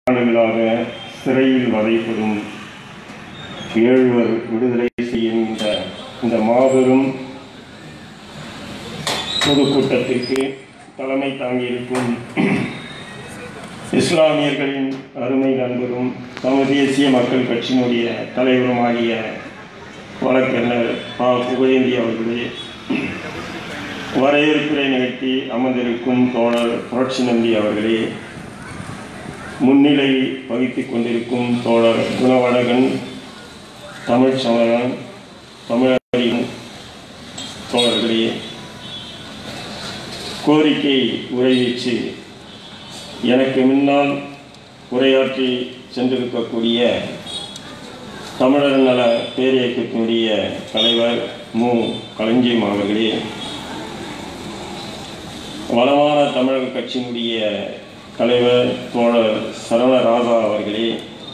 ஆண்டுகளாக சிறையில் வதைப்படும் 7 விடுதலை செய்கின்ற இந்த மாபெரும் பொதுக்கூட்டத்திற்கு தலைமை தாங்கியிருக்கும் இஸ்லாமியர்களின் அருமை நண்பரும் தமிழ் தேசிய மக்கள் கட்சியினுடைய தலைவருமாகிய வழக்கறிஞர் புகழேந்தி அவர்களே, வரவேற்புரை நிகழ்த்தி அமர்ந்திருக்கும் தோழர் புரட்சி நம்பி அவர்களே, முன்னிலை வகித்துக் கொண்டிருக்கும் தோழர் குணவழகன், தமிழ் சமரன், தமிழறிஞர் தோழர்களே, கோரிக்கை உரைவீச்சு எனக்கு முன்னால் உரையாற்றி சென்றிருக்கக்கூடிய தமிழர் நல பேரியக்கத்தினுடைய தலைவர் மு. களஞ்சியம் அவர்களே, வளமான தமிழக கட்சியினுடைய தலைவர் தோழர் சரவணராஜா அவர்களே,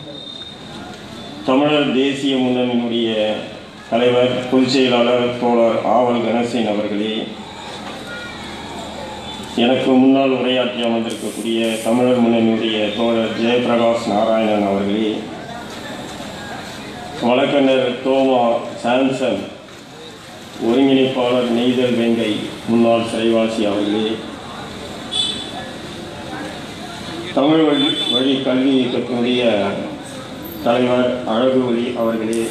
தமிழர் தேசிய முன்னணியினுடைய தலைவர் பொதுச் செயலாளர் தோழர் ஆவல் கணேசன் அவர்களே, எனக்கு முன்னால் உரையாற்றி அமர்ந்திருக்கக்கூடிய தமிழர் முன்னணியுடைய தோழர் ஜெயபிரகாஷ் நாராயணன் அவர்களே, வழக்கறிஞர் தோமா சாம்சன், ஒருங்கிணைப்பாளர் நெய்தல் வெங்கை முன்னாள் சிறைவாசி அவர்களே, தமிழ் வழி கல்வி இயக்கத்தினுடைய தலைவர் அழகுவலி அவர்களே,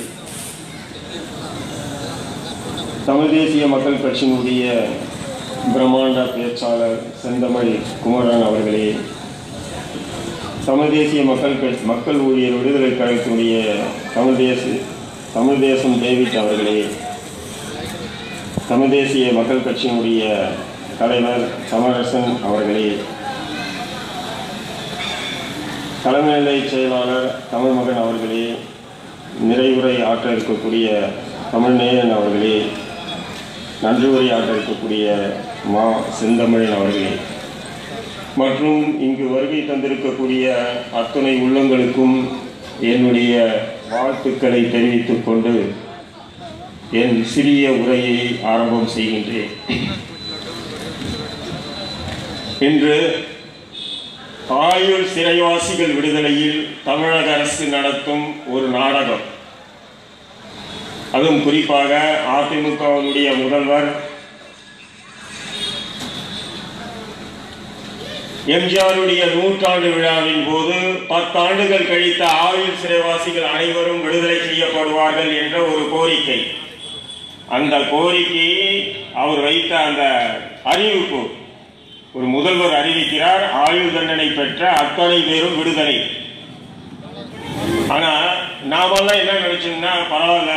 தமிழ் தேசிய மக்கள் கட்சியினுடைய பிரம்மாண்ட பேச்சாளர் செந்தமிழ் குமரன் அவர்களே, தமிழ் தேசிய மக்கள் ஊழியர் விடுதலை கழகத்தினுடைய தமிழ் தேசம் டேவிட் அவர்களே, தமிழ் தேசிய மக்கள் கட்சியினுடைய தலைவர் சமரசன் அவர்களே, தலைமை நிலை செயலாளர் தமிழ் மகன் அவர்களே, நிறைவுரை ஆற்ற இருக்கக்கூடிய தமிழ்நேயன் அவர்களே, நன்றி உரை ஆற்ற இருக்கக்கூடிய மா செந்தமிழன் அவர்களே, மற்றும் இங்கு வருகை தந்திருக்கக்கூடிய அத்தனை உள்ளங்களுக்கும் என்னுடைய வாழ்த்துக்களை தெரிவித்துக் கொண்டு என் சிறிய உரையை ஆரம்பம் செய்கின்றேன். இன்று ஆயுள் சிறைவாசிகள் விடுதலையில் தமிழக அரசு நடத்தும் ஒரு நாடகம், அதுவும் குறிப்பாக அதிமுகவினுடைய முதல்வர் எம்ஜிஆருடைய 100ஆண்டு விழாவின் போது 10 ஆண்டுகள் கழித்த ஆயுள் சிறைவாசிகள் அனைவரும் விடுதலை செய்யப்படுவார்கள் என்ற ஒரு கோரிக்கை. அந்த கோரிக்கையை அவர் வைத்த அந்த அறிவிப்பு, ஒரு முதல்வர் அறிவிக்கிறார், ஆயுள் தண்டனை பெற்ற அத்தனை பேரும் விடுதலை. ஆனா நாமெல்லாம் என்ன நினைச்சோம்னா, பரவாயில்ல,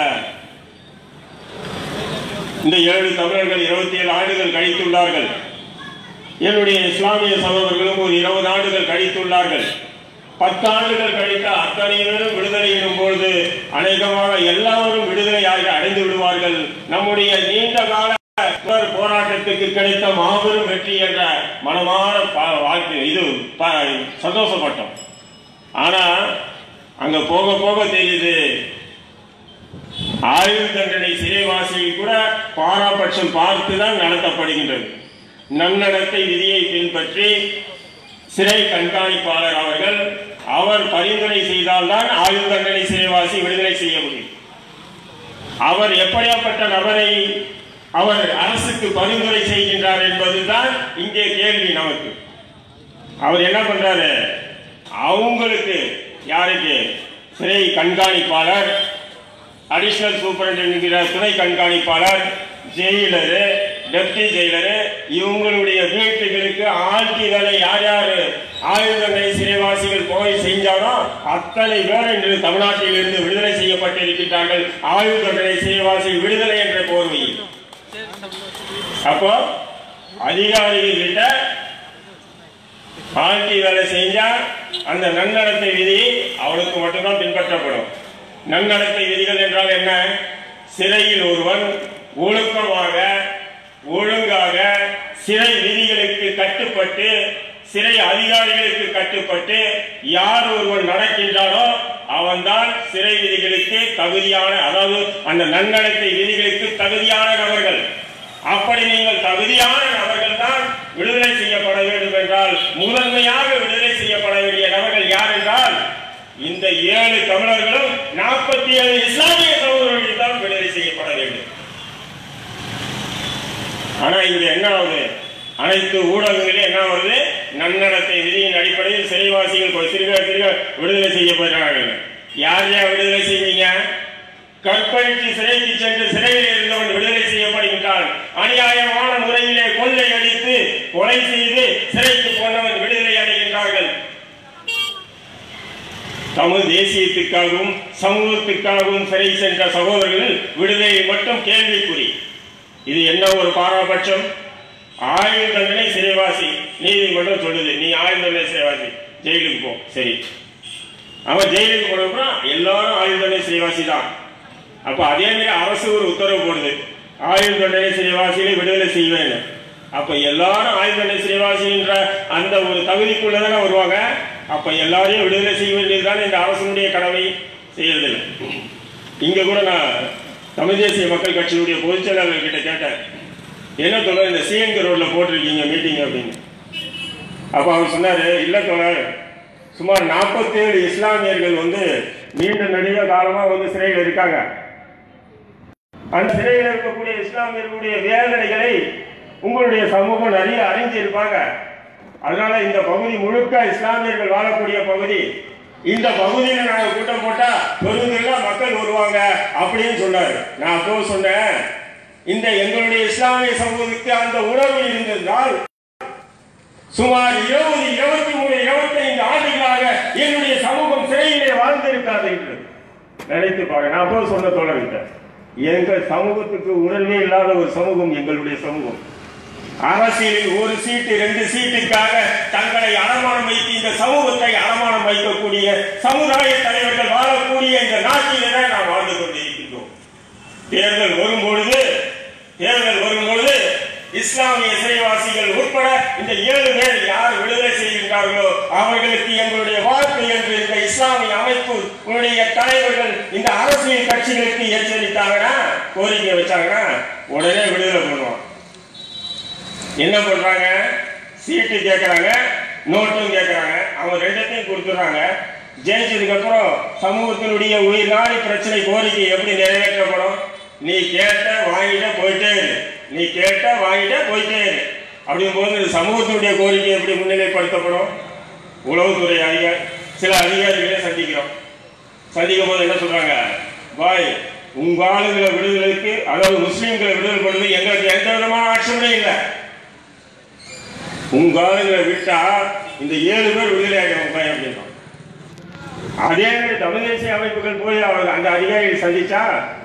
இந்த 7 தமிழர்கள் 27 ஆண்டுகள் கழித்துள்ளார்கள், என்னுடைய இஸ்லாமிய சகோதரர்களும் ஒரு 20 ஆண்டுகள் கழித்துள்ளார்கள், 10 ஆண்டுகள் கழித்த அத்தனை பேரும் விடுதலை எனும் பொழுது அநேகமாக எல்லாரும் விடுதலையாக அடைந்து விடுவார்கள், நம்முடைய நீண்ட கால போராட்டத்துக்கு கிடைத்த மாபெரும் வெற்றி என்ற மனமான வாழ்க்கை இது சந்தோஷப்பட்டோம். ஆனா அங்க போக போக தெரியுது, ஆயுள் தண்டனை சிறைவாசியில் கூட பாராபட்சம் பார்த்துதான் நடத்தப்படுகின்றது. நன்னடத்தை விதியை பின்பற்றி சிறை கண்காணிப்பாளர் அவர் பரிந்துரை செய்தால்தான் ஆயுள் தண்டனை சிறைவாசி விடுதலை செய்ய முடியும். அவர் எப்படியாப்பட்ட நபரை அவர் அரசுக்கு பரிந்துரை செய்கின்றார் என்பதுதான் இங்கே கேள்வி நமக்கு. அவர் என்ன பண்றாரு, அவங்களுக்கு யாருக்கு சிறை கண்காணிப்பாளர், அடிஷனல் சூப்பரிண்டென்டென்ட் துணை கண்காணிப்பாளர், ஜெயிலரு, டெப்டி ஜெயிலரு, இவங்களுடைய வீட்டுகளுக்கு ஆட்சிகளை யார் யார் ஆயுள் தண்டனை சிறைவாசிகள் போய் செஞ்சாலும் அத்தனை பேர் இன்று தமிழ்நாட்டில் இருந்து விடுதலை செய்யப்பட்டிருக்கிறார்கள், ஆயுள் தண்டனை சிறைவாசி விடுதலை என்ற போர்வையில். அப்போ அதிகாரிகள் கிட்ட ஆட்சி வேலை செஞ்சா அந்த நன்னடத்தை விதி அவனுக்கு மட்டும்தான் பின்பற்றப்படும். நன்னடத்தை விதிகள் என்றால் என்ன? சிறையில் ஒருவன் ஒழுக்கமாக ஒழுங்காக சிறை விதிகளுக்கு கட்டுப்பட்டு சிறை அதிகாரிகளுக்கு கட்டுப்பட்டு யார் ஒருவன் நடக்கின்றானோ அவன்தான் சிறை விதிகளுக்கு தகுதியான, அதாவது அந்த நன்னடத்தை விதிகளுக்கு தகுதியான நபர்கள். அப்படி நீங்கள் தகுதியான நபர்கள் தான் விடுதலை செய்யப்பட வேண்டும் என்றால் முதன்மையாக விடுதலை செய்யப்பட வேண்டிய நபர்கள் யார் என்றால் இந்த 7 தமிழர்களும் 47 இஸ்லாமிய சகோதரர்கள் தான் விடுதலை செய்யப்பட வேண்டும். ஆனா இங்க என்ன ஆகுது? அனைத்து ஊடகங்களில் என்ன வருது? நன்னடத்தை விதியின் அடிப்படையில் சிறைவாசிகள் சிறுக சிறுக விடுதலை செய்யப்படுகிறார்கள். யார் யார் விடுதலை செய்வீங்க? கற்பழித்து சிறைக்கு சென்று சிறையில் இருந்தவன் விடுதலை செய்யப்படுகின்றான். அநியாயமான முறையிலே கொள்ளை அடித்து கொலை செய்து சிறைக்கு போனவன் விடுதலை அடைகின்றார்கள். தமிழ் தேசியத்துக்காகவும் சமூகத்துக்காகவும் சிறை சென்ற சகோதரர்கள் விடுதலை மட்டும் கேள்விக்குறி. இது என்ன ஒரு பாராபட்சம்? ஆயுள் தண்டனை சிறைவாசி நீதிமன்றம் சொல்லுது, நீ ஆயுள் தண்டனை சிறைவாசி, ஜெயிலுக்கு போ. சரி, அவன் ஜெயிலுக்கு போனப்ப எல்லாரும் ஆயுள் தண்டனை சிறைவாசி தான். அப்ப அதே மாதிரி அரசு ஒரு உத்தரவு போடுது, ஆயுள் தண்டனை சிறைவாசிகளை விடுதலை செய்வேன். அப்ப எல்லாரும் ஆயுள் தண்டனை சிறைவாசின்ற அந்த ஒரு தகுதிக்குள்ளதானே வருவாங்க. அப்ப எல்லாரையும் விடுதலை செய்ய வேண்டியதுதான் இந்த அரசனுடைய கடமை. செய்யறதில்லை. இங்க கூட நான் தமிழ் தேசிய மக்கள் கட்சியுடைய பொதுச் செயலாளர் கிட்ட கேட்டேன், என்ன தோழர் இந்த சிஎன்கே ரோட்ல போட்டிருக்கீங்க மீட்டிங் அப்படின்னு. அப்ப அவர் சொன்னாரு, இல்ல தோழர், சுமார் 47 இஸ்லாமியர்கள் நீண்ட நெடிய காலமா சிறையில் இருக்காங்க. அந்த சிறையில் இருக்கக்கூடிய இஸ்லாமியர்களுடைய வேதனைகளை உங்களுடைய சமூகம் நிறைய அறிஞ்சு இருப்பாங்க. அதனால இந்த பகுதி முழுக்க இஸ்லாமியர்கள் வாழக்கூடிய பகுதி, இந்த பகுதியில் நாங்க கூட்டம் போட்டா பெருந்தெல்லாம் மக்கள் வருவாங்க அப்படின்னு சொன்னாரு. நான் அப்போ சொன்னேன், இந்த எங்களுடைய இஸ்லாமிய சமூகத்துக்கு அந்த உணர்வு இருந்திருந்தால் சுமார் 20, 23, 25 ஆண்டுகளாக என்னுடைய சமூகம் சிறையிலே வாழ்ந்திருக்காது என்று நினைத்து பாருங்க. நான் அப்போ சொன்ன தோழர்கிட்ட, எங்கள் சமூகத்துக்கு உணர்வே இல்லாத ஒரு சமூகம் எங்களுடைய சமூகம். அரசியலில் 1 சீட்டு 2 சீட்டுக்காக தங்களை அடமானம் வைத்து இந்த சமூகத்தை அடமானம் வைக்கக்கூடிய சமுதாய தலைவர்கள் வாழக்கூடிய இந்த நாட்டிலே தான் நாம் வாழ்ந்து கொண்டிருக்கின்றோம். தேர்தல் வரும்பொழுது இஸ்லாமிய சிறைவாசிகள் உட்பட இந்த 7 பேர் யார் விடுதலை செய்கின்றார்களோ அவர்களுக்கு எங்களுடைய வாழ்க்கை என்று இந்த இஸ்லாமிய அமைப்பு தலைவர்கள் இந்த அரசியல் கட்சிகளுக்கு எச்சரித்தாங்கன்னா, கோரிக்கை வச்சாங்கன்னா உடனே விடுதலை பண்ணுவோம். என்ன பண்றாங்க? சீட்டு கேட்கறாங்க, நோட்டும் கேட்கறாங்க. அவங்க 2த்தையும் கொடுத்துறாங்க. ஜெயிச்சதுக்கு அப்புறம் சமூகத்தினுடைய உயிர் நாடி பிரச்சனை கோரிக்கை எப்படி நிறைவேற்றப்படும்? நீ கேட்ட வாங்கிட்ட போயிட்டே இரு, நீ கேட்ட வாங்கிட்ட போயிட்டே இரு. அப்படிங்கும் போது சமூகத்தினுடைய கோரிக்கை எப்படி முன்னிலைப்படுத்தப்படும்? உளவுத்துறை சில அதிகாரிகளை சந்திக்கும் போது என்ன சொல்றாங்க? பாய், உங்க ஆளுங்களை விடுதலைக்கு, அதாவது முஸ்லீம்களை விடுதலை பண்ணுவது எங்களுக்கு எந்த விதமான ஆட்சேபனையும் இல்லை. உங்க ஆளுங்களை விட்டா இந்த 7 பேர் விடுதலை ஆகிடுவாங்க அப்படின்னா. அதே மாதிரி தமிழ் தேசிய அமைப்புகள் போய் அவங்க அந்த அதிகாரிகளை சந்திச்சா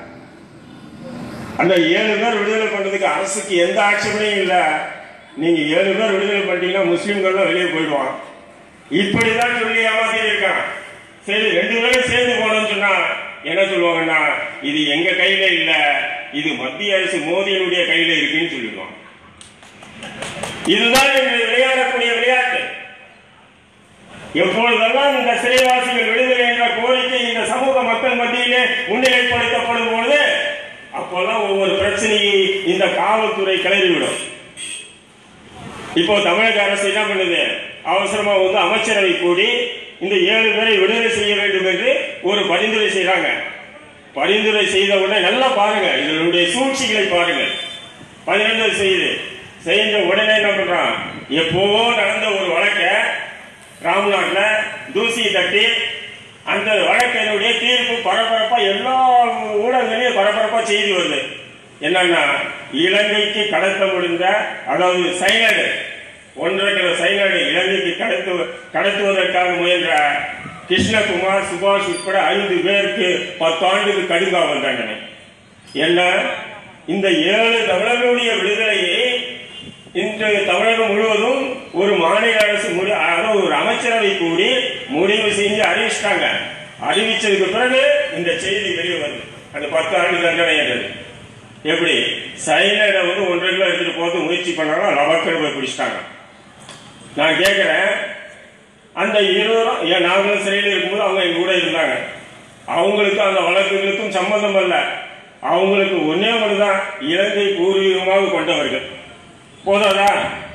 அந்த 7 பேர் விடுதலை பண்றதுக்கு அரசுக்கு எந்த ஆட்சேபனையும் இல்லை. நீங்க 7 பேர் விடுதலை பண்ணிட்டீங்கன்னா முஸ்லீம்கள்லாம் வெளியே போயிடுவான். இப்படிதான் சொல்லி ஏமாத்தி இருக்கான். சரி, 2 பேரும் சேர்ந்து போனோம்னு சொன்னா என்ன சொல்லுவாங்கன்னா, இது எங்க கையில இல்ல, இது மத்திய அரசு மோடியினுடைய கையில இருக்குன்னு சொல்லிடுவாங்க. இதுதான் விளையாடக்கூடிய விளையாட்டு. எப்பொழுதெல்லாம் இந்த சிறைவாசிகள் விடுதலை என்ற கோரிக்கை இந்த சமூக மக்கள் மத்தியிலே முன்னிலைப்படுத்தப்படும் பொழுது அப்போதான் ஒவ்வொரு பிரச்சனையை இந்த காவல்துறை கிளறிவிடும். இப்போ தமிழக அரசு என்ன பண்ணுது? அவசரமா அமைச்சரவை கூடி இந்த 7 பேரை விடுதலை செய்ய வேண்டும் என்று ஒரு பரிந்துரை செய்யறாங்க. பரிந்துரை செய்த உடனே நல்லா பாருங்க, இதனுடைய சூழ்ச்சிகளை பாருங்க. 12 செய்த உடனே என்ன பண்றான்? எப்போவோ நடந்த ஒரு வழக்க ராம்நாட்ல தூசி தட்டி அந்த வழக்கினுடைய தீர்ப்பு பரபரப்பா எல்லா ஊடகங்களையும் பரபரப்பா செய்தி வருது. என்னன்னா, இலங்கைக்கு கடத்த முடிந்த, அதாவது சைனடு 1.5 கிலோ சைனடு இலங்கைக்கு கடத்துவதற்காக முயன்ற கிருஷ்ணகுமார், சுபாஷ் உட்பட 5 பேருக்கு 10 ஆண்டுக்கு கடுங்காவல் தண்டனை. என்ன, இந்த 7 தமிழர்களுடைய விடுதலையை இன்று தமிழகம் முழுவதும் ஒரு மாநில அரசு ஒரு அமைச்சரவை கூடி முடிவு செஞ்சு அறிவிச்சிட்டாங்க. அறிவிச்சதுக்கு பிறகு இந்த செய்தி வெளியே வருது. அந்த 10 ஆண்டு தண்டனை எப்படி சைனடை 1.5 கிலோ எடுத்துட்டு போக முயற்சி பண்ணாலும் லவக்கடை போய் பிடிச்சிட்டாங்க. நான் கேட்கிறேன், அந்த 20 நாங்களும் சிறையில் இருக்கும்போது அவங்க எங்க கூட இருந்தாங்க. அவங்களுக்கு அந்த வழக்குகளுக்கும் சம்பந்தம் அல்ல. அவங்களுக்கு ஒன்னே ஒன்றுதான், இலங்கை பூர்வீகமாக கொண்டவர்கள். போதாதா?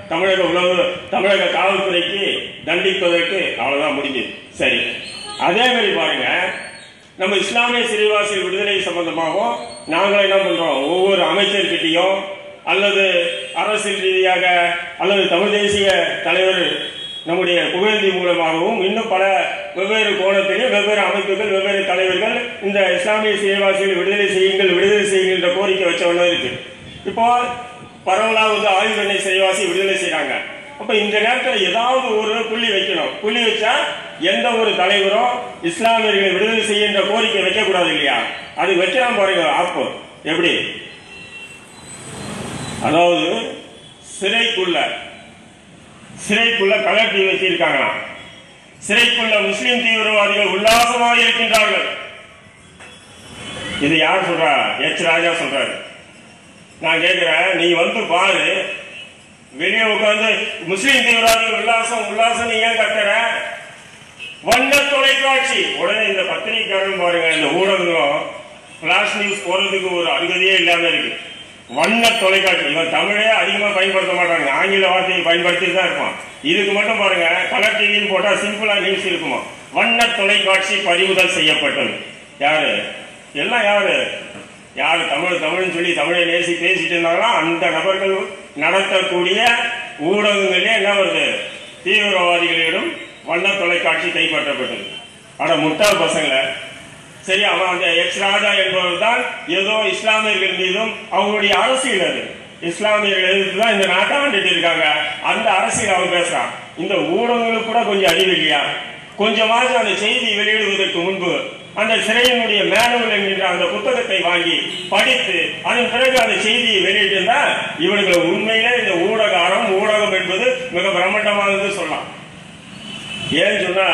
தமிழக காவல்துறைக்கு தண்டிப்பதற்கு அவ்வளவுதான் முடிஞ்சது. சரி, அதே மாதிரி பாருங்க, நம்ம இஸ்லாமிய சிறைவாசி விடுதலை சம்பந்தமாகவும் நாங்கள் என்ன பண்றோம், ஒவ்வொரு அமைச்சர்கிட்டையும் அல்லது அரசியல் ரீதியாக அல்லது தமிழ் தேசிய தலைவர் நம்முடைய புகழேந்தி மூலமாகவும் இன்னும் பல வெவ்வேறு கோணத்திலே வெவ்வேறு அமைப்புகள் வெவ்வேறு தலைவர்கள் இந்த இஸ்லாமிய சிறைவாசிகள் விடுதலை செய்யுங்கிற கோரிக்கை வச்சவன இருக்கு. இப்போ பரவலாக ஆயுள் தண்டனை சிறைவாசி விடுதலை செய்யறாங்க. அப்ப இந்த நேரத்தில் ஏதாவது ஒரு புள்ளி வைக்கணும். புள்ளி வச்சா எந்த ஒரு தலைவரும் இஸ்லாமியர்களை விடுதலை செய்கின்ற கோரிக்கை வைக்க கூடாது இல்லையா? அது வைக்கலாம் பாருங்க. அப்போ எப்படி, அதாவது சிறைக்குள்ள கலர் டிவி வச்சிருக்காங்களாம். சிறைக்குள்ள முஸ்லிம் தீவிரவாதிகள் உல்லாசமாக இருக்கின்றார்கள். இது யார் சொல்றா? எச் ராஜா சொல்றாரு. நான் கேட்கிறேன், நீ வந்து பாரு, வெளியே உட்கார்ந்து முஸ்லிம் தீவிரவாதிகள் உல்லாசம் நீ ஏன் கட்டுற? வண்ண தொலைக்காட்சி. உடனே இந்த பத்திரிகைக்காரன் பாருங்க, இந்த ஊடகங்களும் பிளாஷ் நியூஸ் போறதுக்கு ஒரு அனுமதியே இல்லாம இருக்கு. வண்ண தொலைக்காட்சி. இவன் தமிழே அதிகமா பயன்படுத்த மாட்டாங்க, ஆங்கில வார்த்தையை பயன்படுத்தி தான் இருப்பான். இதுக்கு மட்டும் பாருங்க, கலர் டிவின்னு போட்டா சிம்பிளா நியூஸ் இருக்குமா. வண்ண தொலைக்காட்சி பறிமுதல் செய்யப்பட்டது. யாரு எல்லாம் யாரு தமிழ்னு சொல்லி தமிழை பேசிட்டு இருந்தாங்களோ அந்த நபர்கள் நடத்தக்கூடிய ஊடகங்களே என்ன வருது, தீவிரவாதிகளிடம் வண்ண தொலைக்காட்சி கைப்பற்றப்பட்டது. ஆனா முட்டாள் பசங்க. சரி, அவன் அந்த எச் ராஜா என்பவர் தான் ஏதோ இஸ்லாமியர்கள் மீதும் அவங்களுடைய அரசியல், அது இஸ்லாமியர்கள் எதிர்த்து தான் இந்த நாட்டை ஆண்டுட்டு இருக்காங்க, அந்த அரசியல் அவன் பேசுறான். இந்த ஊடகங்களுக்கு கூட கொஞ்சம் அறிவில்லையா? கொஞ்சமாவது அந்த செய்தி வெளியிடுவதற்கு முன்பு அந்த சிறையினுடைய மேனுவல் என்கின்ற அந்த புத்தகத்தை வாங்கி படித்து அதன் பிறகு அந்த செய்தியை வெளியிட்டிருந்தா இவனுக்கு உண்மையிலே இந்த ஊடகம் என்பது மிக பிரம்மாண்டமானது சொல்லலாம். ஏன்னு சொன்னா,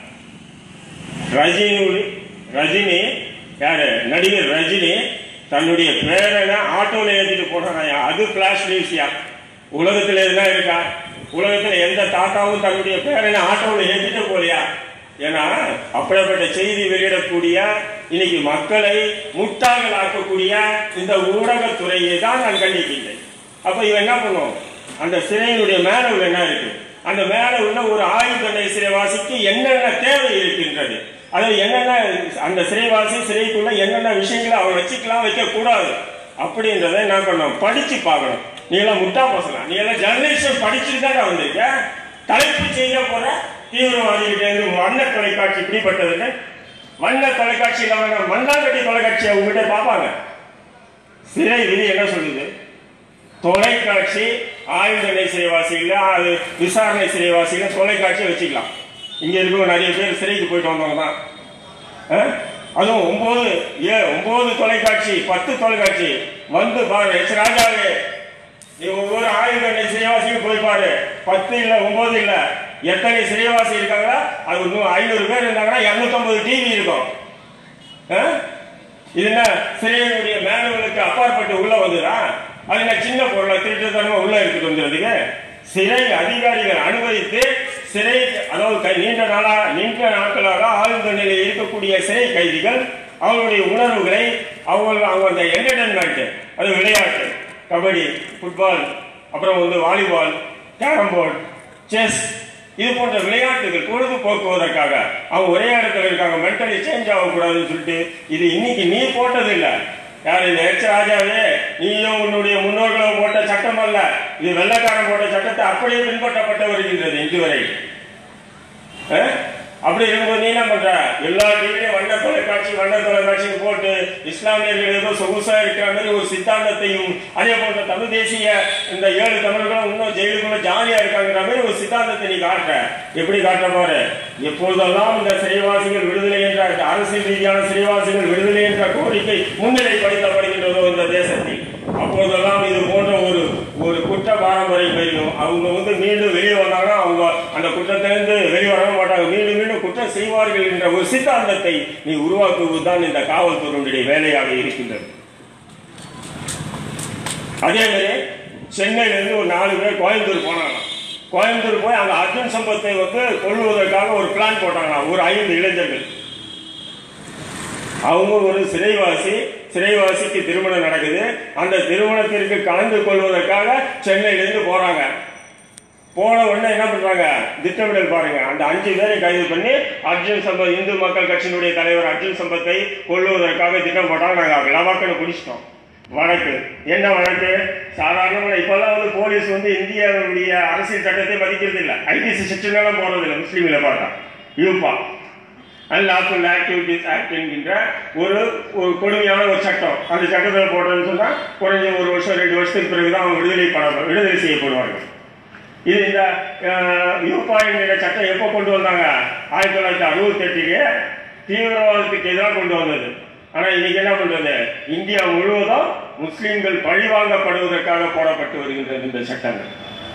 ரஜினி யாரு, நடிகர் ரஜினி தன்னுடைய பேரனை ஆட்டோல ஏற்றிட்டு போனான். அது பிளாஷ் நியூஸ்யா. உலகத்துல எதுனா இருக்கா? உலகத்துல எந்த தாத்தாவும் தன்னுடைய பேரனை ஆட்டோல ஏற்றிட்டு போலியா? ஏன்னா அப்படிப்பட்ட செய்தி வெளியிடக்கூடிய, இன்னைக்கு மக்களை முட்டாள்கள் ஆக்கக்கூடிய இந்த ஊடகத்துறையை தான் நான் கண்டிக்கின்றேன். அப்ப இவன் என்ன பண்ணுவோம், அந்த சிறையினுடைய மேனுவல் என்ன இருக்கு, அந்த மேனுவல்ல ஒரு ஆயுள் தண்டனை சிறைவாசிக்கு என்னென்ன தேவை இருக்கின்றது, அது என்னென்ன அந்த சிறைக்குள்ள என்னென்ன விஷயங்களை அவன் வச்சுக்கலாம், வைக்க கூடாது அப்படின்றத என்ன பண்ணணும், படிச்சு பார்க்கணும். நீ எல்லாம் முட்டா பசங்க, நீ எல்லாம் ஜெர்னலிஸ்ட் படிச்சுட்டு தான் வந்திருக்க. தலைப்பு செய்ய போற தீவிரவாதிகிட்ட வண்ண தொலைக்காட்சி இப்படிப்பட்டது. வண்ண தொலைக்காட்சி இல்லாம மண்ணாங்கட்டி தொலைக்காட்சி அவங்ககிட்ட பார்ப்பாங்க. சிறை விதி என்ன சொல்லுது, தொலைக்காட்சி ஆயுள் தண்டனை சிறைவாசிகள் அது விசாரணை சிறைவாசிகள் தொலைக்காட்சி வச்சுக்கலாம். இங்க இருக்க நிறைய பேர் சிறைக்கு போயிட்டு வந்தவங்க தான். அதுவும் 9 தொலைக்காட்சி 10 தொலைக்காட்சி வந்து பாரு. எச் ராஜாவே, நீ ஒவ்வொரு ஆயுள் தண்டனை சிறைவாசியும் போய் பாரு. 10 இல்ல 9 இல்ல, எத்தனை சிறைவாசி இருக்காங்களா, அது 500 பேர் இருந்தாங்கன்னா 250 டிவி இருக்கும். இது என்ன சிறையினுடைய மேனுவலுக்கு அப்பாற்பட்டு உள்ள வந்துதா? அது என்ன சின்ன பொருளை திருட்டுத்தனமா உள்ள எடுத்துட்டு வந்துடுறதுக்கு? சிறை அதிகாரிகள் அனுமதித்து சிறை, அதாவது நீண்ட நாட்களாக ஆயுள் தண்டனையில் இருக்கக்கூடிய சிறை கைதிகள் அவங்களுடைய உணர்வுகளை அவங்க என்டர்டைன்மெண்ட், அது விளையாட்டு, கபடி, ஃபுட்பால், அப்புறம் வாலிபால், கேரம் போர்டு, செஸ், இது போன்ற விளையாட்டுகள் பொழுதுபோக்குவதற்காக அவங்க ஒரே இடத்துல இருக்காங்க. மென்டலி சேஞ்ச் ஆகக்கூடாதுன்னு சொல்லிட்டு இது இன்னைக்கு நீ போட்டது இல்ல. யார் இந்த எச் ராஜாவே, நீயும் உன்னுடைய முன்னோர்களும் போட்ட சட்டம் அல்ல, இது வெள்ளக்காரன் போட்ட சட்டத்தை அப்படியே பின்பற்றப்பட்டு வருகின்றது இன்று வரை. அப்படி இருக்கும்போது நீ என்ன பண்ற, எல்லா டிவிலையும் வண்ண தொலைக்காட்சி போட்டு இஸ்லாமியர்கள் ஏதோ சொகுசா இருக்கிற மாதிரி ஒரு சித்தாந்தத்தையும், அதே போன்ற தமிழ் தேசிய இந்த 7 தமிழர்களும் இன்னும் ஜெயிலுக்குள்ள ஜாலியா இருக்காங்கிற மாதிரி ஒரு சித்தாந்தத்தை நீ காட்டுற. எப்படி காட்டுற பாரு. எப்பொழுதெல்லாம் இந்த சிறைவாசிகள் விடுதலை என்ற அரசியல் ரீதியான சிறைவாசிகள் விடுதலை என்ற கோரிக்கை முன்னிலைப்படுத்தப்படுகின்றதோ இந்த தேசத்தில், அப்போதெல்லாம் இது போன்ற ஒரு குற்ற பாரம்பரியம் பெரியும். அவங்க மீண்டும் வெளியே வந்தாங்கன்னா அவங்க அந்த குற்றத்திலிருந்து வெளிவர மாட்டாங்க, மீண்டும் குற்றம் செய்வார்கள் என்ற ஒரு சித்தாந்தத்தை நீ உருவாக்குவதுதான் இந்த காவல்துறையினுடைய வேலையாக இருக்கின்றது. அதே மாதிரி சென்னையிலிருந்து ஒரு 4 பேர் கோயம்புத்தூர் போனாங்க. கோயம்புத்தூர் போய் அங்க அர்ஜுன் சம்பத்தை கொல்லுவதற்காக ஒரு பிளான் போட்டாங்க. ஒரு 5 இளைஞர்கள், அவங்க ஒரு சிறைவாசிக்கு திருமணம் நடக்குது. அந்த திருமணத்திற்கு கலந்து கொள்வதற்காக சென்னையிலிருந்து போறாங்க. போன உடனே என்ன பண்றாங்க, திட்டமிடல் பாருங்க. அந்த 5 பேரை கைது பண்ணி அர்ஜுன் சம்பத், இந்து மக்கள் கட்சியினுடைய தலைவர் அர்ஜுன் சம்பத்தை கொல்லுவதற்காக திட்டம் போட்டாங்க. நாங்கள் லவாக்கன்னு பிடிச்சிட்டோம். வழக்கு என்ன வழக்கு? சாதாரணமாக இப்பெல்லாம் வந்து போலீஸ் வந்து இந்தியாவுடைய அரசியல் சட்டத்தை மதிக்கிறது இல்லை, ஐடிசி செக்ஷன் போறது இல்லை. முஸ்லீம்ல பார்த்தா யூபா அன்லாஃபுல் ஆக்டிவிட்டிஸ் ஆக்ட் என்கின்ற ஒரு கொடுமையான ஒரு சட்டம். அந்த சட்டத்தில் போடுறதுன்னு சொன்னா குறைஞ்ச 1 வருஷம் 2 வருஷத்துக்கு பிறகுதான் அவங்க விடுதலை செய்யப்படுவார்கள். இது இந்த யூபா என்கிற சட்டம் எப்போ கொண்டு வந்தாங்க? 1968 தீவிரவாதத்துக்கு எதிராக கொண்டு வந்தது. ஆனா இன்னைக்கு என்ன பண்றது, இந்தியா முழுவதும் முஸ்லிம்கள் பழிவாங்கப்படுவதற்காக போடப்பட்டு வருகின்றது இந்த சட்டங்கள்.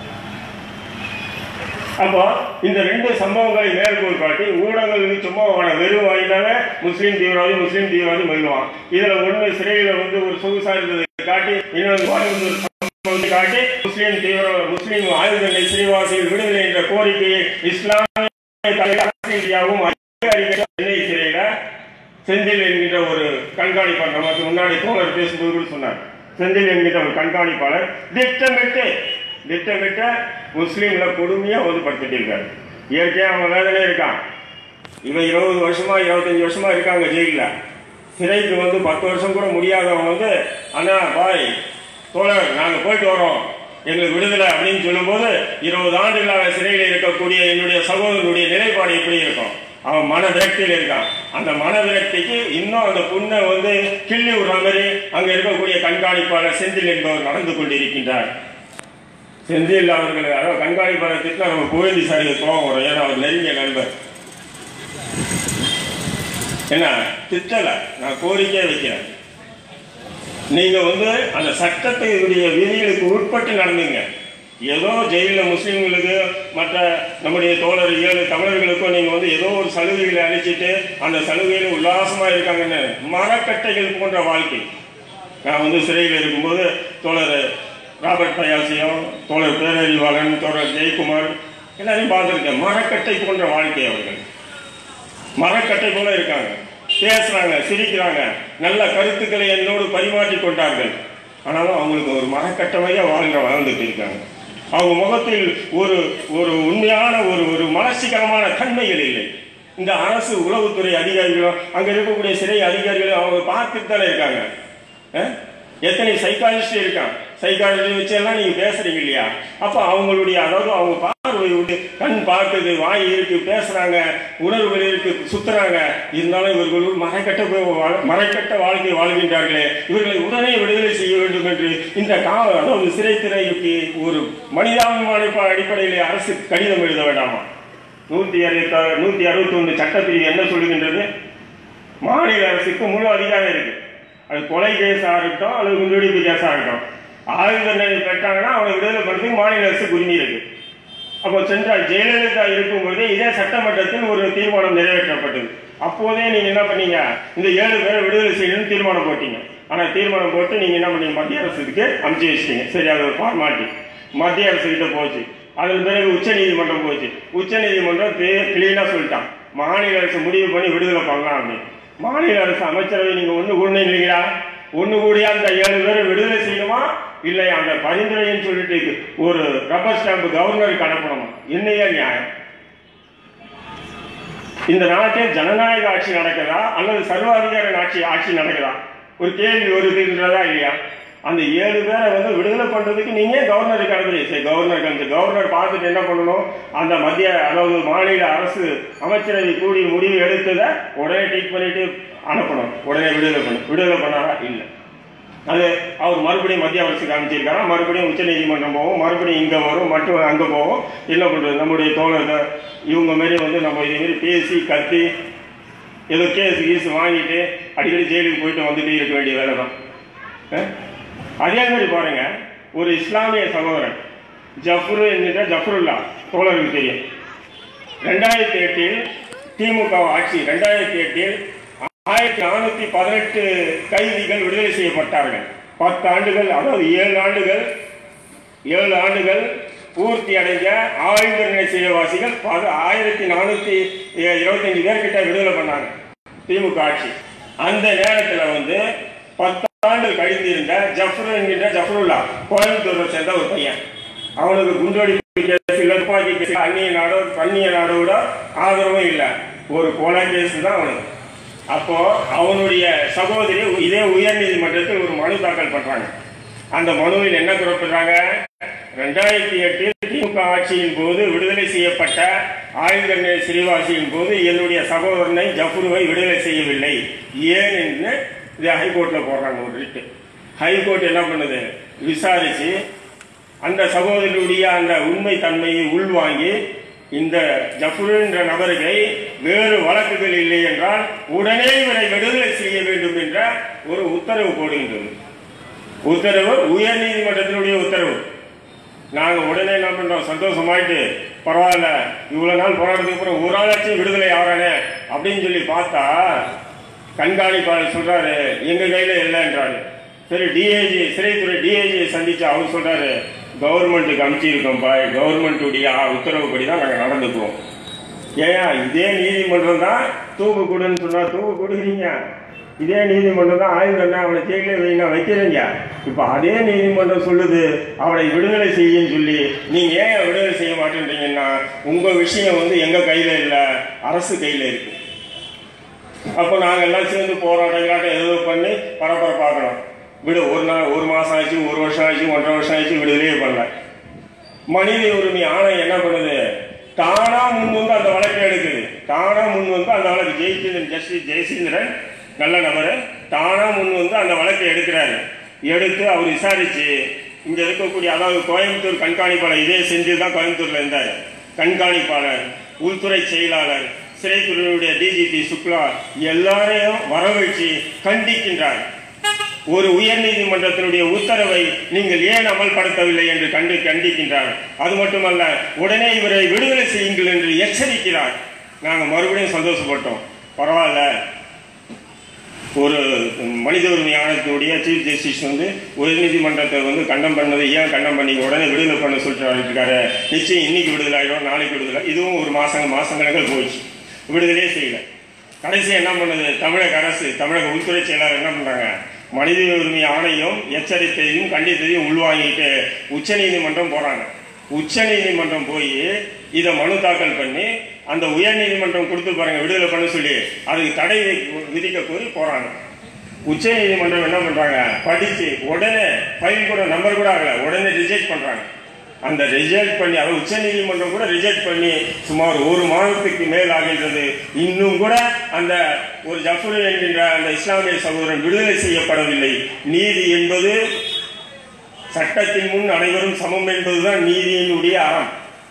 அப்போ இந்த 2 சம்பவங்களை மேற்கோள் காட்டி ஊடகங்களுக்கு சும்மா வெறும் வாயினாவே முஸ்லீம் தீவிரவாதி மகிழ்வான். இதுல ஒண்ணு சிறையில வந்து ஒரு சொகுசா இருந்தது காட்டி, இன்னொரு சம்பவத்தை காட்டி முஸ்லீம் ஆயுதங்களை சிறைவாசிகள் விடுதலை என்ற கோரிக்கையை இஸ்லாமியாவும் சென்னை சிறையில செந்தில் என்கின்ற ஒரு கண்காணிப்பாளர், நமக்கு முன்னாடி தோழர் பேசும்போது கூட சொன்னார், செந்தில் என்கின்ற ஒரு கண்காணிப்பாளர் திட்டமிட்ட முஸ்லீம்ல கொடுமையா படுத்திட்டு இருக்காரு. இயற்கையா அவன் வேதனை இருக்கான். இவன் 20 வருஷமா 25 வருஷமா இருக்காங்க ஜெயில. சிறைக்கு 10 வருஷம் கூட முடியாதவங்க அண்ணா பாய் தோழர் நாங்க போயிட்டு வரோம், எங்களுக்கு விடுதலை அப்படின்னு சொல்லும் போது 20 ஆண்டுகளாக சிறையில் இருக்கக்கூடிய என்னுடைய சகோதரனுடைய நிலைப்பாடு எப்படி இருக்கும்? அவன் மன விரக்தியில் இருக்கான். அந்த மன விரக்திக்கு இன்னும் அந்த புண்ணை கிள்ளி விடுற மாதிரி அங்க இருக்கக்கூடிய கண்காணிப்பாளர் செந்தில் என்பவர் நடந்து கொண்டிருக்கின்றார். செந்தில் அவர்கள் அதாவது கண்காணிப்பாளர் திட்டம் நம்ம கோவிந்தி சாருக்கு கோபம் வரும். ஏன்னா அவர் நெருங்கிய நண்பர். என்ன திட்டல, நான் கோரிக்கையை வைக்கிறேன், நீங்க அந்த சட்டத்தினுடைய விதிகளுக்கு உட்பட்டு நடந்துங்க. ஏதோ ஜெயிலில் முஸ்லீம்களுக்கு மற்ற நம்முடைய தோழர் 7 தமிழர்களுக்கும் நீங்க ஏதோ ஒரு சலுகைகளை அளிச்சுட்டு அந்த சலுகையில் உல்லாசமா இருக்காங்கன்னு மரக்கட்டைகள் போன்ற வாழ்க்கை. நான் சிறையில் இருக்கும்போது தோழர் ராபர்ட் பயாசியம், தோழர் பேரறிவாளன், தோழர் ஜெயக்குமார் எல்லாரையும் பார்த்துருக்கேன். மரக்கட்டை போன்ற வாழ்க்கை. அவர்கள் மரக்கட்டை போல இருக்காங்க, பேசுறாங்க, சிரிக்கிறாங்க, நல்ல கருத்துக்களை என்னோடு பரிமாற்றிக் கொண்டார்கள். ஆனாலும் அவங்களுக்கு ஒரு மரக்கட்டமையா வாழ்ந்துட்டு இருக்காங்க. அவங்க முகத்தில் ஒரு உண்மையான ஒரு மலர்ச்சிகரமான தன்மைகள் இல்லை. இந்த அரசு உளவுத்துறை அதிகாரிகளும் அங்க இருக்கக்கூடிய சிறை அதிகாரிகளும் அவங்க பார்த்துட்டு தானே இருக்காங்க. எத்தனை சைக்காலஜிஸ்ட் இருக்காங்க, சைக்காலஜி வச்சு எல்லாம் நீங்க பேசுறீங்க இல்லையா? அப்ப அவங்களுடைய அதாவது அவங்க பார்வை விட்டு கண் பார்க்குது, வாய் இருக்கு, பேசுறாங்க, உணர்வுகள் இருக்கு, சுத்துறாங்க. இருந்தாலும் இவர்கள் மறைக்கட்ட வாழ்க்கை வாழ்கின்றார்களே, இவர்களை உடனே விடுதலை செய்ய வேண்டும் என்று இந்த அதாவது சிறைத்துறைக்கு ஒரு மனிதாபிமான அடிப்படையிலே அரசு கடிதம் எழுத வேண்டாமா? 161 சட்டப்பிரிவு என்ன சொல்லுகின்றது? மாநில அரசுக்கு முழு அதிகாரம் இருக்கு. அது கொலை கேஸா இருக்கட்டும் அல்லது குண்டுவெடிப்பு கேஸா இருக்கட்டும், ஆயுள் தண்டனை பெற்றாங்கன்னா அவனை விடுதலை பண்றதுக்கு மாநில அரசுக்கு உரிமை இருக்கு. அப்போ சென்றால் ஜெயலலிதா இருக்கும்போதே இதே சட்டமன்றத்தில் ஒரு தீர்மானம் நிறைவேற்றப்பட்டது. அப்போதே நீங்க என்ன பண்ணீங்க, இந்த 7 பேரை விடுதலை செய்யணும்னு தீர்மானம் போட்டீங்க. ஆனா தீர்மானம் போட்டு நீங்க என்ன பண்ணீங்க, மத்திய அரசுக்கு அனுப்பிச்சு வச்சிட்டீங்க. சரி, அது ஒரு ஃபார்மாலிட்டி. மத்திய அரசு கிட்ட போச்சு. அதன் பிறகு உச்ச நீதிமன்றம் போச்சு. உச்ச நீதிமன்றம் கிளீனா சொல்லிட்டான், மாநில அரசு முடிவு பண்ணி விடுதலை பண்ணலாம் அப்படின்னு. மாநில அரசு அமைச்சரவை நீங்க ஒண்ணு கூடணும் இல்லைங்களா? ஒண்ணு கூடிய அந்த 7 பேரை விடுதலை செய்யணுமா இல்லை அந்த பரிந்துரைன்னு சொல்லிட்டு ஒரு ரப்பர் ஸ்டாம்பு கவர்னருக்கு அனுப்பணுமா? என்னையா நியாயம்? இந்த நாட்டில் ஜனநாயக ஆட்சி நடக்குதா அல்லது சர்வாதிகார ஆட்சி நடக்குதா? ஒரு கேள்வி வருதுன்றதா இல்லையா? அந்த 7 பேரை விடுதலை பண்றதுக்கு நீங்க கவர்னருக்கு அனுப்புறீங்க. சரி, கவர்னர் பார்த்துட்டு என்ன பண்ணணும், அந்த மத்திய அதாவது மாநில அரசு அமைச்சரவை கூடி முடிவு எடுத்ததை உடனே டீக் பண்ணிட்டு அனுப்பணும், உடனே விடுதலை பண்ணாரா? இல்லை. அது அவர் மறுபடியும் மத்திய அரசுக்கு அமைச்சிருக்காரா, மறுபடியும் உச்ச நீதிமன்றம் போவோம், மறுபடியும் இங்க வரும், மற்றும் அங்க போவோம். என்ன பண்றது, நம்முடைய தோழர்கள் இவங்க மாரி நம்ம இதே மாதிரி பேசி கத்தி ஏதோ கேஸ் வாங்கிட்டு அடிக்கடி ஜெயிலுக்கு போயிட்டு வந்துட்டு இருக்க வேண்டிய வேலை தான். அதே மாதிரி பாருங்க, ஒரு இஸ்லாமிய சகோதரன் ஜஃபரு என்கிற ஜஃபருல்லா தோழருக்கு தெரியும். 2008 திமுக ஆட்சி 2008 1418 கைதிகள் விடுதலை செய்யப்பட்டார்கள். 10 ஆண்டுகள் அதாவது 7 ஆண்டுகள் பூர்த்தி அடைஞ்ச ஆயுள் தண்டனை சிறைவாசிகள் 1425 பேர்கிட்ட விடுதலை பண்ணாங்க திமுக ஆட்சி. அந்த நேரத்தில் 10 ஆண்டுகள் கழிந்திருந்த ஜஃபர் என்கின்ற ஜஃபருல்லா கோயம்புத்தூரை சேர்ந்த ஒரு பையன், அவனுக்கு குண்டுவெடி அந்நிய நாடோட ஆதரவும் இல்லை, ஒரு கொலை கேஸ் தான் அவனுக்கு. அப்போ அவனுடைய சகோதரி இதே உயர் நீதிமன்றத்தில் ஒரு மனு தாக்கல் பண்றாங்க. அந்த மனுவில் என்ன குறிப்பிடுறாங்க, 2008 திமுக ஆட்சியின் போது விடுதலை செய்யப்பட்ட ஆயுள் தண்டனை சிறைவாசியின் போது என்னுடைய சகோதரனை ஜஃபருவை விடுதலை செய்யவில்லை ஏன் என்று ஹைகோர்ட்ல போடுறாங்க ஒரு ரிட்டு. ஹைகோர்ட் என்ன பண்ணுது, விசாரிச்சு அந்த சகோதரனுடைய அந்த உண்மை தன்மையை உள்வாங்கி இந்த ஜஃபரு என்ற நபர்களை வேறு வழக்குகள் இல்லை என்றால் உடனே இவரை விடுதலை செய்ய வேண்டும் என்ற ஒரு உத்தரவு போடுகின்றது. உத்தரவு உயர் நீதிமன்றத்தினுடைய உத்தரவு. நாங்க உடனே என்ன பண்றோம், சந்தோஷமாயிட்டு பரவாயில்ல இவ்வளவு நாள் போராட்டத்துக்கு அப்புறம் ஒரு ஆளாச்சும் விடுதலை ஆகிறானே அப்படின்னு சொல்லி பார்த்தா கண்காணிப்பாளர் சொல்றாரு எங்க கையில இல்லைன்றாரு. சரி டிஐஜி சிறைத்துறை டிஐஜியை சந்திச்சு அவர் சொல்றாரு கவர்மெண்ட்டுக்கு அனுப்பிச்சிருக்கோம்ப்பா, கவர்மெண்ட்டுடைய உத்தரவுப்படி தான் நாங்கள் நடந்துக்குவோம். ஏன் இதே நீதிமன்றம் தான் தூக்கு கொடுன்னு சொன்னா தூக்கு கொடுக்குறீங்க, இதே நீதிமன்றம் தான் ஆயுள் தண்டனை அவனை ஜெயிலே வைங்க வைக்கிறீங்க. இப்போ அதே நீதிமன்றம் சொல்லுது அவனை விடுதலை செய்யன்னு சொல்லி நீங்க ஏன் விடுதலை செய்ய மாட்டேன்றீங்கன்னா உங்க விஷயம் எங்க கையில இல்லை, அரசு கையில இருக்கு. அப்போ நாங்கள் எல்லாம் சேர்ந்து போராட்டம் ஏதோ பண்ணி பரபரப்பாக்கணும். விடு ஒரு நாள் ஒரு மாசம் ஆச்சு, ஒரு வருஷம் ஆச்சு, 1.5 வருஷம் ஆச்சு, விடுதலையே பண்ணல. மனித உரிமை ஆணையம் என்ன பண்ணுது, தானா முன் வந்து அந்த வழக்கை எடுக்குது. தானா முன் வந்து அந்த வழக்கு ஜஸ்டிஸ் ஜெயசீந்திரன் நல்ல நபர் தானா முன் வந்து அந்த வழக்கை எடுக்கிறாரு. எடுத்து அவர் விசாரிச்சு இங்க இருக்கக்கூடிய அதாவது கோயம்புத்தூர் கண்காணிப்பாளர் இதே செஞ்சுதான் கோயம்புத்தூர்ல இருந்தார். கண்காணிப்பாளர், உள்துறை செயலாளர், சிறைத்துறையுடைய டிஜிபி சுக்லா எல்லாரையும் வரவழைச்சு கண்டிக்கின்றார். ஒரு உயர் நீதிமன்றத்தினுடைய உத்தரவை நீங்கள் ஏன் அமல்படுத்தவில்லை என்று கண்டிக்கின்றார். அது மட்டுமல்ல உடனே இவரை விடுதலை செய்யுங்கள் என்று எச்சரிக்கிறார். நாங்கள் மறுபடியும் சந்தோஷப்பட்டோம். பரவாயில்ல, ஒரு மனித உரிமை ஆணையத்தினுடைய சீஃப் ஜஸ்டிஸ் உயர் நீதிமன்றத்தை கண்டம் பண்ணதை ஏன் கண்டம் பண்ணி உடனே விடுதலை பண்ண சொல்லிட்டு இருக்காரு. நிச்சயம் இன்னைக்கு விடுதலை ஆகிடும், நாளைக்கு விடுதலை. இதுவும் ஒரு மாசக்கணக்கில் போயிடுச்சு, விடுதலையே செய்யல. கடைசி என்ன பண்ணுது, தமிழக அரசு தமிழக உள்துறை செயலாளர் என்ன பண்றாங்க, மனித உரிமை ஆணையம் எச்சரிக்கையும் கண்டித்ததையும் உள்வாங்கிட்டு உச்ச நீதிமன்றம் போறாங்க. உச்ச நீதிமன்றம் போய் இதை மனு தாக்கல் பண்ணி அந்த உயர் நீதிமன்றம் கொடுத்து பாருங்க விடுதலை பண்ண சொல்லி அதுக்கு தடை விதிக்க கோரி போறாங்க. உச்ச நீதிமன்றம் என்ன பண்றாங்க, படிச்சு உடனே ஃபைல் கூட நம்பர் கூட ஆகல, உடனே ரிஜெக்ட் பண்றாங்க. அந்த ரிஜெக்ட் பண்ணி அதை உச்ச நீதிமன்றம் கூட ரிஜெக்ட் பண்ணி சுமார் 1 மாதத்துக்கு மேல் ஆகின்றது. இன்னும் கூட அந்த ஒரு ஜஃபரு என்கின்ற அந்த இஸ்லாமிய சகோதரன் விடுதலை செய்யப்படவில்லை. நீதி என்பது சட்டத்தின் முன் அனைவரும் சமம் என்பதுதான் நீதியினுடைய அறம்.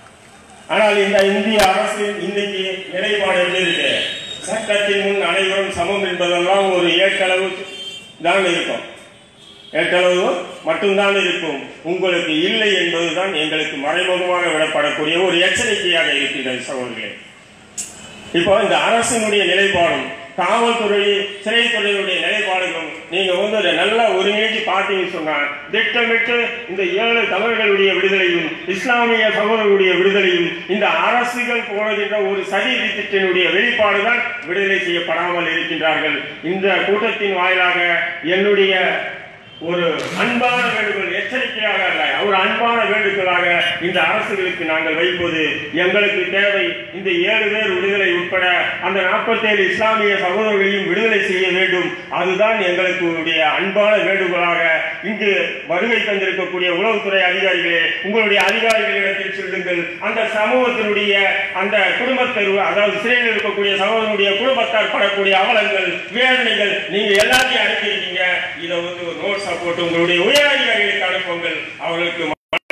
ஆனால் இந்த இந்திய அரசு இன்னைக்கு நிலைப்பாடு எப்படி இருக்கு, சட்டத்தின் முன் அனைவரும் சமம் என்பதெல்லாம் ஒரு ஏற்றளவு தான் இருக்கும், ஏற்றளவு மட்டும்தான் இருக்கும். உங்களுக்கு இல்லை என்பதுதான் எங்களுக்கு மறைமுகமாக விடப்படக்கூடிய ஒரு எச்சரிக்கையாக இருக்கின்றது சகோதரர்களே. இப்போ இந்த அரசினுடைய நிலைப்பாடும் காவல்துறை சிறைத்துறையுடைய நிலைப்பாடுகளும் நீங்க நல்லா ஒருங்கிணைச்சு பார்த்தீங்கன்னு சொன்னா திட்டமிட்டு இந்த 7 தமிழர்களுடைய விடுதலையும் இஸ்லாமிய சகோதரர்களுடைய விடுதலையும் இந்த அரசுகள் போடுகின்ற ஒரு சதி திட்டத்தினுடைய வெளிப்பாடுதான் விடுதலை செய்யப்படாமல் இருக்கின்றார்கள். இந்த கூட்டத்தின் வாயிலாக என்னுடைய ஒரு அன்பான வேண்டுகோள், எச்சரிக்கையாக அல்ல, ஒரு அன்பான வேண்டுகோளாக இந்த அரசுகளுக்கு நாங்கள் வைப்பது எங்களுக்கு தேவை. இந்த 7 பேர் விடுதலை உட்பட அந்த 47 இஸ்லாமிய சகோதரர்களையும் விடுதலை செய்ய வேண்டும். அதுதான் எங்களுக்கு அன்பான வேண்டுகோளாக இங்கு வருகை தந்திருக்கக்கூடிய உளவுத்துறை அதிகாரிகளே, உங்களுடைய அதிகாரிகளிடத்தில் சொல்லுங்கள். அந்த சமூகத்தினுடைய அந்த குடும்பத்தர், அதாவது சிறையில் இருக்கக்கூடிய சகோதரனுடைய குடும்பத்தார் படக்கூடிய அவலங்கள், வேதனைகள் நீங்க எல்லாத்தையும் அனுப்பியிருக்கீங்க. இதை ஒரு நோட்ஸ் போட்டு உங்களுடைய உயர் அதிகாரிகளுக்கு அனுப்புங்கள். அவர்களுக்கு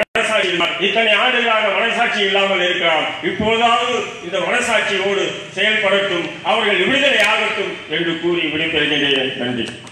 இத்தனை ஆண்டுகளாக மனசாட்சி இல்லாமல் இருக்கிறார், இப்போதாவது இந்த மனசாட்சியோடு செயல்படட்டும், அவர்கள் விடுதலை ஆகட்டும் என்று கூறி விடைபெறுகிறேன். நன்றி.